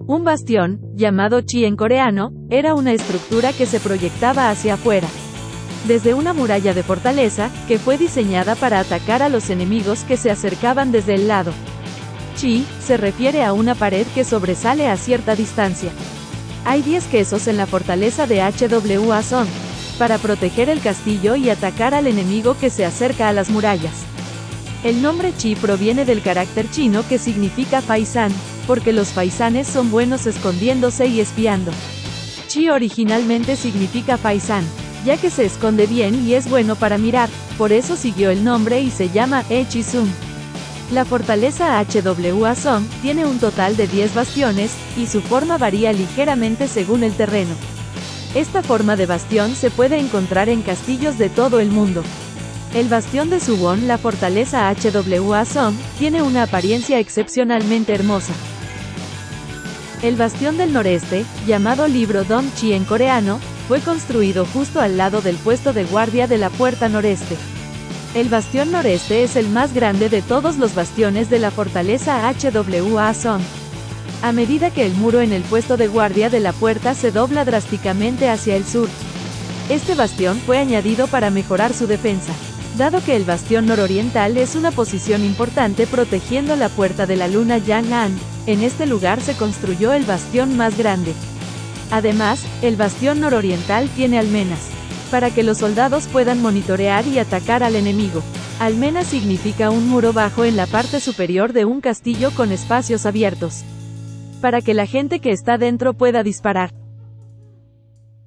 Un bastión, llamado Chi en coreano, era una estructura que se proyectaba hacia afuera, desde una muralla de fortaleza, que fue diseñada para atacar a los enemigos que se acercaban desde el lado. Chi se refiere a una pared que sobresale a cierta distancia. Hay 10 quesos en la fortaleza de Hwasong, para proteger el castillo y atacar al enemigo que se acerca a las murallas. El nombre Chi proviene del carácter chino que significa faisán, porque los faisanes son buenos escondiéndose y espiando. Chi originalmente significa faisán, ya que se esconde bien y es bueno para mirar, por eso siguió el nombre y se llama Hchisung. La fortaleza Hwasong tiene un total de 10 bastiones, y su forma varía ligeramente según el terreno. Esta forma de bastión se puede encontrar en castillos de todo el mundo. El bastión de Suwon, la fortaleza Hwasong, tiene una apariencia excepcionalmente hermosa. El bastión del noreste, llamado Libro Dong Chi en coreano, fue construido justo al lado del puesto de guardia de la puerta noreste. El bastión noreste es el más grande de todos los bastiones de la fortaleza Hwasong. A medida que el muro en el puesto de guardia de la puerta se dobla drásticamente hacia el sur. Este bastión fue añadido para mejorar su defensa, dado que el bastión nororiental es una posición importante protegiendo la puerta de la luna Yang'an. En este lugar se construyó el bastión más grande. Además, el bastión nororiental tiene almenas, para que los soldados puedan monitorear y atacar al enemigo. Almena significa un muro bajo en la parte superior de un castillo con espacios abiertos, para que la gente que está dentro pueda disparar.